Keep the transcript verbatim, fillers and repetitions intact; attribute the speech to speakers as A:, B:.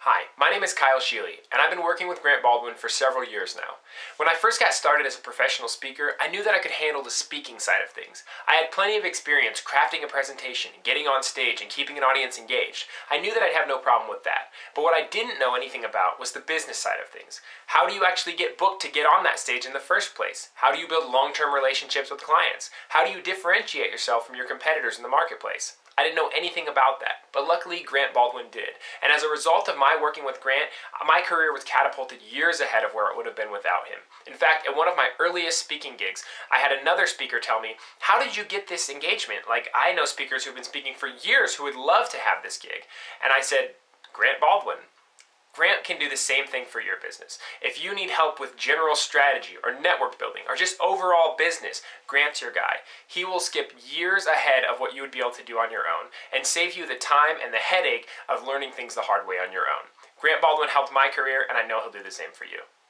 A: Hi, my name is Kyle Sheely, and I've been working with Grant Baldwin for several years now. When I first got started as a professional speaker, I knew that I could handle the speaking side of things. I had plenty of experience crafting a presentation, getting on stage, and keeping an audience engaged. I knew that I'd have no problem with that. But what I didn't know anything about was the business side of things. How do you actually get booked to get on that stage in the first place? How do you build long-term relationships with clients? How do you differentiate yourself from your competitors in the marketplace? I didn't know anything about that, but luckily Grant Baldwin did. And as a result of my working with Grant, my career was catapulted years ahead of where it would have been without him. In fact, at one of my earliest speaking gigs, I had another speaker tell me, "How did you get this engagement? Like, I know speakers who've been speaking for years who would love to have this gig." And I said, "Grant Baldwin." Grant can do the same thing for your business. If you need help with general strategy or network building or just overall business, Grant's your guy. He will skip years ahead of what you would be able to do on your own and save you the time and the headache of learning things the hard way on your own. Grant Baldwin helped my career, and I know he'll do the same for you.